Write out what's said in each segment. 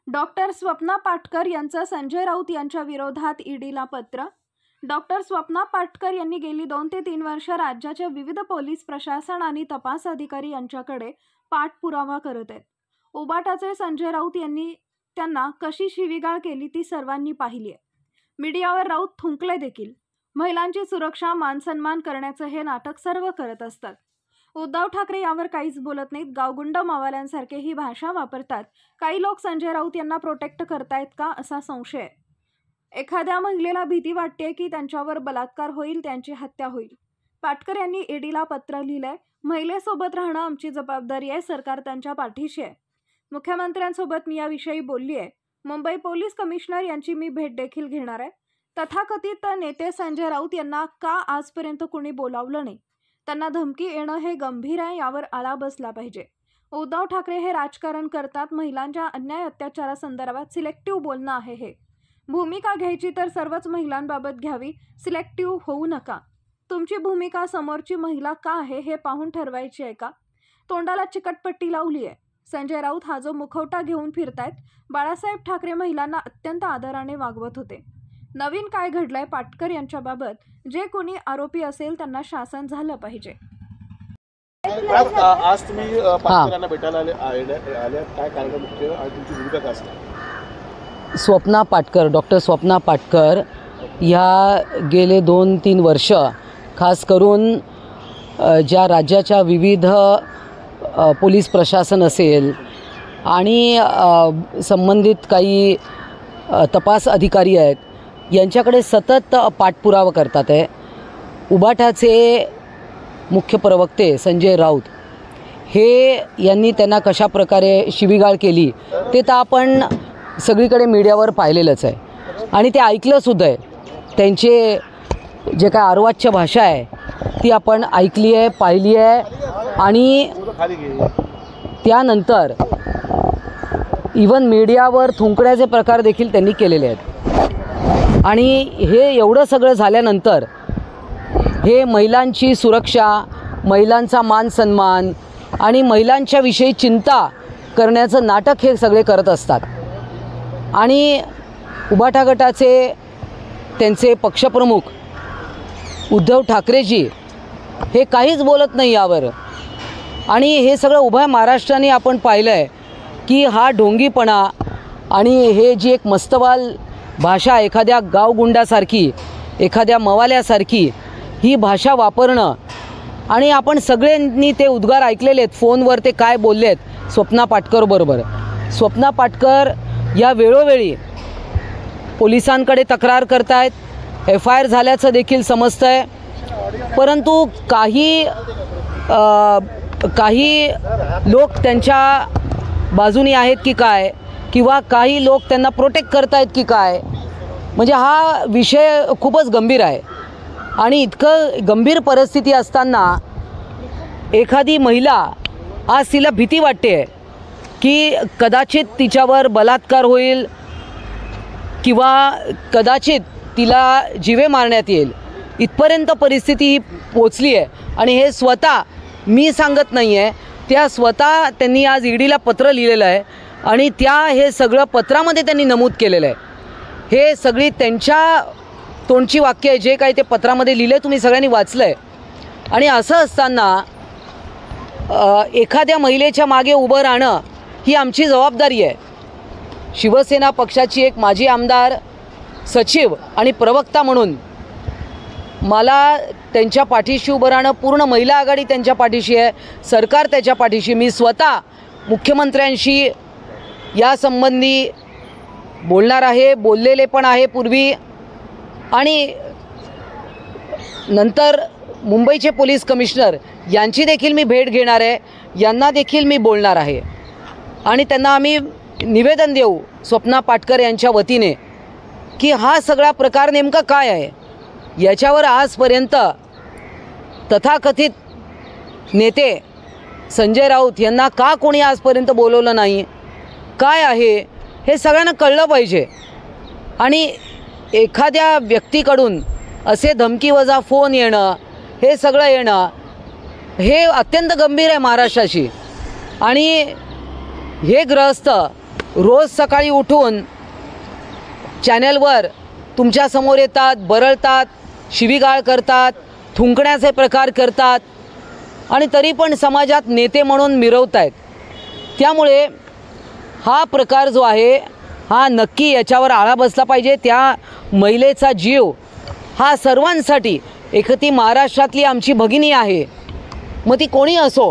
Doctor Swapna Patkar यांचं संजय राऊत यांच्या विरोधात ईडीला पत्र। डॉक्टर स्वप्ना पाटकर यांनी गेली 2 ते 3 वर्ष राज्याच्या विविध पोलीस प्रशासन आणि तपास अधिकारी यांच्याकडे पाठपुरावा करत आहेत। उबाटाचे संजय राऊत यांनी त्यांना कशी शिवीगाळ केली ती सर्वांनी पाहिली आहे। मीडियावर राऊत थुंकले देखील। महिलांची सुरक्षा मानसन्मान करण्याचं हे नाटक सर्व करत असतात। उद्धव ठाकरे यावर काहीच बोलत नाहीत। गावगुंड मावाल्यांसारखे ही भाषा वापरतात। काही लोक संजय राऊत यांना प्रोटेक्ट करतायत का असा संशय आहे। एखाद्या महिलेला भीती वाटते की त्यांच्यावर बलात्कार होईल, त्यांची हत्या होईल। पाटकर यांनी ईडीला पत्र लिहिलंय। महिलेसोबत राहणं आमची जबाबदारी आहे, सरकार त्यांच्या पाठीशी आहे। मुख्यमंत्र्यांसोबत मी याविषयी बोलली आहे। मुंबई पोलीस कमिशनर यांची मी भेट देखील घेणार आहे। तथाकथित नेते संजय राऊत यांना का आजपर्यंत कोणी बोलावलं नाही? त्यांना धमकी येणं हे गंभीर आहे, यावर आळा बसला पाहिजे। उद्धव ठाकरे हे राजकारण करतात। महिलांच्या अन्याय अत्याचारासंदर्भात सिलेक्टिव्ह बोलणं आहे हे। भूमिका घ्यायची तर सर्वच महिलांबाबत घ्यावी, सिलेक्टिव्ह होऊ नका। तुमची भूमिका समोरची महिला का आहे हे पाहून ठरवायची आहे का? तोंडाला चिकटपट्टी लावली आहे। संजय राऊत हा जो मुखवटा घेऊन फिरतायत, बाळासाहेब ठाकरे महिलांना अत्यंत आदराने वागवत होते। नवीन काय घडलंय पाटकर यांच्याबाबत? जे कोणी आरोपी असेल त्यांना शासन झालं पाहिजे। आज तुम्ही पाटकरांना भेटायला आले, काय कारण मुख्य आणि तुमची भूमिका काय असणार? स्वप्ना पाटकर, डॉक्टर स्वप्ना पाटकर या गेले 2-3 वर्ष खास करून ज्या राज्याच्या विविध पोलीस प्रशासन असेल आणि संबंधित काही तपास अधिकारी आहेत यांच्याकडे सतत पाठपुरावा करतात आहे। उबाटाचे मुख्य प्रवक्ते संजय राऊत हे यांनी त्यांना कशा प्रकारे शिवीगाळ केली ते तर आपण सगळीकडे मीडियावर पाहिलेलंच आहे आणि ते ऐकलंसुद्धा आहे। त्यांचे जे काय अर्वाच्य भाषा आहे ती आपण ऐकली आहे, पाहिली आहे आणि त्यानंतर इवन मीडियावर थुंकण्याचे प्रकार देखील त्यांनी केलेले आहेत। आणि हे एवढं सगळं झाल्यानंतर हे महिलांची सुरक्षा, महिलांचा मान सन्मान आणि महिलांच्या विषयी चिंता करण्याचं नाटक हे सगळे करत असतात। आणि उबाटा गटाचे त्यांचे पक्षप्रमुख उद्धव ठाकरेजी हे काहीच बोलत नाही यावर। आणि हे सगळं उभ्या महाराष्ट्राने आपण पाहिलं आहे की हा ढोंगीपणा आणि हे जी एक मस्तवाल भाषा, एखाद्या गावगुंडासारखी, एखाद्या मवाल्यासारखी ही भाषा वापरणं, आणि आपण सगळ्यांनी ते उद्गार ऐकलेले आहेत। फोनवर ते काय बोलले आहेत स्वप्ना पाटकरबरोबर। स्वप्ना पाटकर या वेळोवेळी पोलिसांकडे तक्रार करतायत, FIR झाल्याचं देखील समजतं आहे, परंतु काही लोक त्यांच्या बाजूनी आहेत की काय, किंवा काही लोक त्यांना प्रोटेक्ट करतायत की काय, म्हणजे हा विषय खूपच गंभीर आहे। आणि इतकं गंभीर परिस्थिती असताना एखादी महिला, आज तिला भीती वाटते की कदाचित तिच्यावर बलात्कार होईल किंवा कदाचित तिला जीवे मारण्यात येईल, इथपर्यंत परिस्थिती पोचली आहे। आणि हे स्वतः मी सांगत नाही आहे, त्या स्वतः त्यांनी आज ईडीला पत्र लिहिलेलं आहे आणि हे सगळं पत्रामध्ये त्यांनी नमूद केलेलं आहे। हे सगळी त्यांच्या तोंडची वाक्य आहे, जे काही ते पत्रामध्ये लिहिले तुम्ही सगळ्यांनी वाचलं आहे। आणि असं असताना एखाद्या महिलेच्या मागे उभं राहणं ही आमची जबाबदारी आहे। शिवसेना पक्षाची एक माजी आमदार, सचिव आणि प्रवक्ता म्हणून मला त्यांच्या पाठीशी उभं राहणं, पूर्ण महिला आघाडी त्यांच्या पाठीशी आहे, सरकार त्याच्या पाठीशी। मी स्वतः मुख्यमंत्र्यांशी यासंबंधी बोलणार आहे, बोललेले पण आहे पूर्वी, आणि नंतर मुंबईचे पोलीस कमिशनर यांची देखील मी भेट घेणार आहे, यांना देखील मी बोलणार आहे आणि त्यांना आम्ही निवेदन देऊ स्वप्ना पाटकर यांच्या वतीने की हा सगळा प्रकार नेमका काय आहे। याच्यावर आजपर्यंत तथाकथित नेते संजय राऊत यांना का कोणी आजपर्यंत बोलवलं नाही, काय आहे हे सगळ्यांना कळलं पाहिजे। आणि एखाद्या व्यक्तीकडून असे धमकीवजा फोन येणं, हे सगळं येणं हे अत्यंत गंभीर आहे महाराष्ट्राशी। आणि हे ग्रहस्थ रोज सकाळी उठून चॅनलवर तुमच्यासमोर येतात, बरळतात, शिवीगाळ करतात, थुंकण्याचे प्रकार करतात आणि तरी पण समाजात नेते म्हणून मिरवत आहेत. त्यामुळे हा प्रकार जो आहे हा नक्की याच्यावर आळा बसला पाहिजे. त्या महिलेचा जीव हा सर्वांसाठी, एक ती महाराष्ट्रातली आमची भगिनी आहे, मग ती कोणी असो.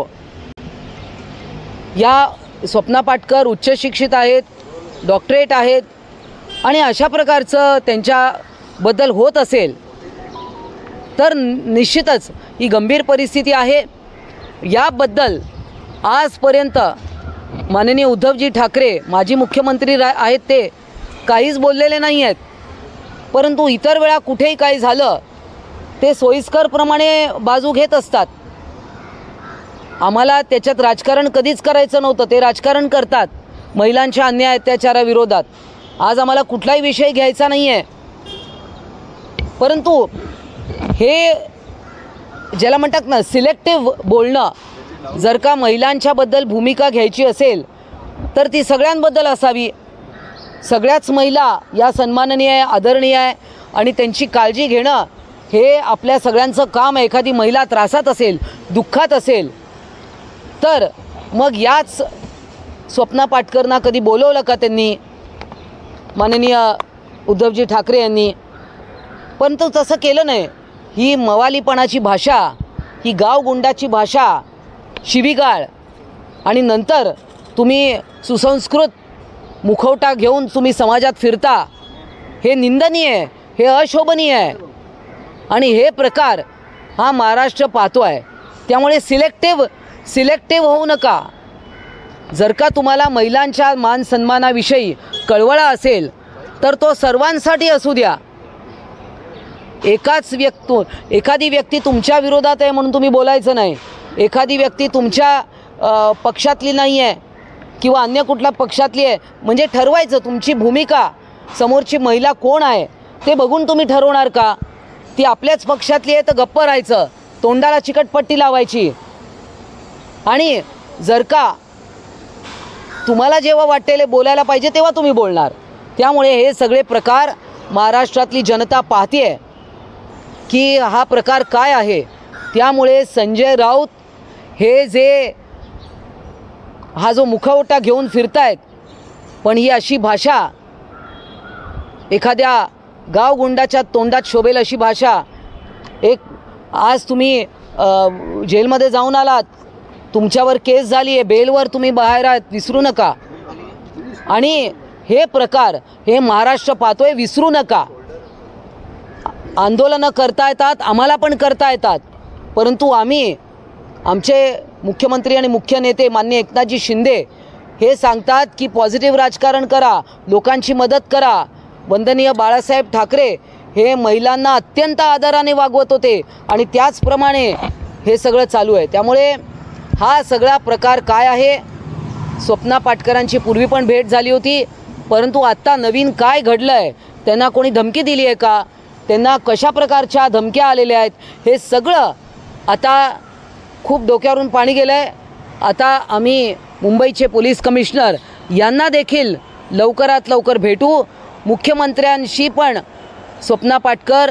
या स्वप्ना पाटकर उच्च शिक्षित आहेत, डॉक्टरेट आहेत आणि अशा प्रकारचं त्यांच्याबद्दल होत असेल तर निश्चितच ही गंभीर परिस्थिती आहे. याबद्दल आजपर्यंत माननीय उद्धवजी ठाकरे माजी मुख्यमंत्री आहेत, ते काहीच बोललेले नाही आहेत. परंतु इतर वेळा कुठेही काही झालं ते सोयीस्करप्रमाणे बाजू घेत असतात. आम्हाला त्याच्यात राजकारण कधीच करायचं नव्हतं, ते राजकारण करतात महिलांच्या अन्याय अत्याचाराविरोधात. आज आम्हाला कुठलाही विषय घ्यायचा नाही आहे. परंतु हे ज्याला म्हणतात ना सिलेक्टिव्ह बोलणं, जर का महिलांच्याबद्दल भूमिका घ्यायची असेल तर ती सगळ्यांबद्दल असावी. सगळ्याच महिला या सन्माननीय आहे, आदरणीय आहे आणि त्यांची काळजी घेणं हे आपल्या सगळ्यांचं काम आहे. एखादी महिला त्रासात असेल, दुःखात असेल तर मग याच स्वप्ना पाटकरना कधी बोलवलं का त्यांनी, माननीय उद्धवजी ठाकरे यांनी? परंतु तसं केलं नाही. ही मवालीपणाची भाषा, ही गावगुंडाची भाषा, शिवीगाळ आणि नंतर तुम्ही सुसंस्कृत मुखवटा घेऊन तुम्ही समाजात फिरता, हे निंदनीय आहे, हे अशोभनीय आहे आणि हे प्रकार हा महाराष्ट्र पाहतो आहे. त्यामुळे सिलेक्टिव्ह होऊ नका. जर का तुम्हाला महिलांच्या मान सन्मानाविषयी कळवळा असेल तर तो सर्वांसाठी असू द्या. एखादी व्यक्ती तुमच्या विरोधात आहे म्हणून तुम्ही बोलायचं नाही. एखादी व्यक्ती तुमच्या पक्षातली नाही आहे किंवा अन्य कुठल्या पक्षातली आहे म्हणजे ठरवायचं तुमची भूमिका. समोरची महिला कोण आहे ते बघून तुम्ही ठरवणार का? ती आपल्याच पक्षातली आहे तर गप्प राहायचं, तोंडाला चिकटपट्टी लावायची. आणि जर का तुम्हाला जेव्हा वाटेल बोलायला पाहिजे तेव्हा तुम्ही बोलणार. त्यामुळे हे सगळे प्रकार महाराष्ट्रातली जनता पाहते की हा प्रकार काय आहे. त्यामुळे संजय राऊत हे हा जो मुखवटा घेऊन फिरतायत, पण ही अशी भाषा एखाद्या गावगुंडाच्या तोंडात शोभेल अशी भाषा. आज तुम्ही जेलमध्ये जाऊन आलात, तुमच्यावर केस झाली आहे, बेलवर तुम्ही बाहेर आहात, विसरू नका. आणि हे प्रकार हे महाराष्ट्र पाहतोय, विसरू नका. आंदोलनं करता येतात, आम्हाला पण करता येतात, परंतु आमचे मुख्यमंत्री आणि मुख्य नेते माननीय एकनाथजी शिंदे हे सांगतात की पॉझिटिव्ह राजकारण करा, लोकांची मदत करा. वंदनीय बाळासाहेब ठाकरे हे महिलांना अत्यंत आदराने वागवत होते आणि त्याचप्रमाणे हे सगळं चालू आहे. त्यामुळे हा सगळा प्रकार काय आहे, स्वप्ना पाटकरांची पूर्वी पण भेट झाली होती, परंतु आत्ता नवीन काय घडलं आहे, त्यांना कोणी धमकी दिली आहे का, त्यांना कशा प्रकारच्या धमक्या आलेल्या आहेत, हे सगळं आता खूप डोक्यावरून पाणी गेलं आहे. आता आम्ही मुंबईचे पोलीस कमिशनर यांना देखील लवकरात लवकर भेटू. मुख्यमंत्र्यांशी पण स्वप्ना पाटकर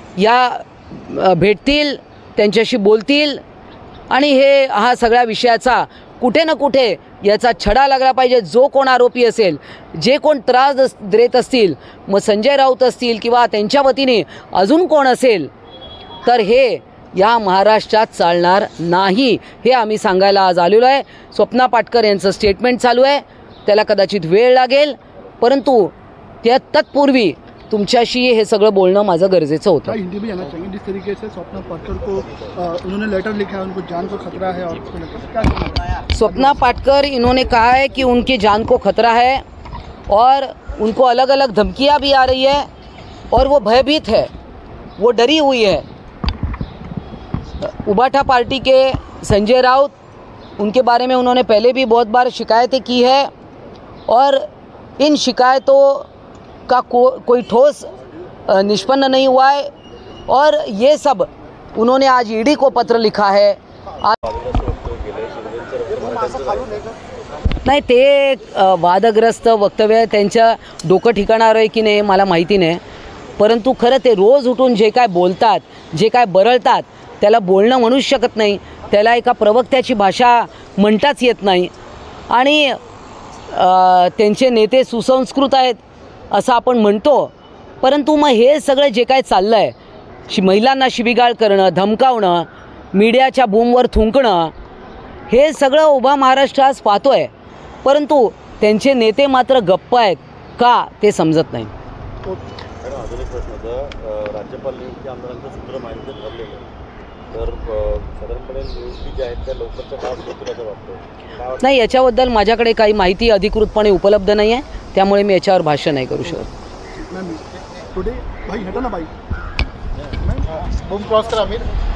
या भेटतील, त्यांच्याशी बोलतील आणि हा सगळ्या विषयाचा कुठे ना कुठे याचा छडा लागला पाहिजे. जो कोण आरोपी असेल, जे कोण त्रास देत असतील, मग संजय राऊत असतील किंवा त्यांच्या वतीने अजून कोण असेल, तर हे या महाराष्ट्रात चालणार नाही, हे आम्ही सांगायला आज आलेलो आहे. स्वप्ना पाटकर यांचं स्टेटमेंट चालू आहे, त्याला कदाचित वेळ लागेल, परंतु तत्पूर्वी तुमच्याशी हे सगळं बोलणं माझं गरजेचं होतं. हिंदी में कहना चाहेंगे, जिस तरीके से स्वप्ना पाटकर को उन्होंने लेटर लिखा है, उनको जान को खतरा है और क्या स्वप्ना पाटकर इन्होंने कहा है कि उनकी जान को खतरा है और उनको अलग अलग धमकियां भी आ रही है और वो भयभीत है, वो डरी हुई है. उबाठा पार्टी के संजय राउत, उनके बारे में उन्होंने पहले भी बहुत बार शिकायतें की है और इन शिकायतों का कोई ठोस निष्पन्न नहीं हुआ है और ये सब उन्होंने आज ईडी को पत्र लिखा है. नाही, ते वादग्रस्त वक्तव्य त्यांच्या डोकं ठिकाणावर आहे की नाही मला माहिती नाही, परंतु खरं ते रोज उठून जे काय बोलतात, जे काय बरळतात, त्याला बोलणं म्हणूच शकत नाही. त्याला एका प्रवक्त्याची भाषा म्हणताच येत नाही. आणि त्यांचे नेते सुसंस्कृत आहेत असं आपण म्हणतो, परंतु मग हे सगळं जे काय चाललं आहे, महिलांना शिवीगाळ करणं, धमकावणं, मीडियाच्या बूमवर थुंकणं, हे सगळं उभा महाराष्ट्र आज पाहतो आहे. परंतु त्यांचे नेते मात्र गप्प आहेत का ते समजत नाही. अजून एक प्रश्न होता, राज्यपाल नियुक्ती आमदारांचं सूत्र माहिती ठरलेलं आहे, तर साधारणपणे नियुक्ती ज्या आहेत त्या लवकरच्या काळात होतील असं वाटतं? नाही, याच्याबद्दल माझ्याकडे काही माहिती अधिकृतपणे उपलब्ध नाही आहे, त्यामुळे मी याच्यावर भाष्य नाही करू शकत. मैम टुडे भाई हटो ना भाई बूम क्रॉस करा आमिर.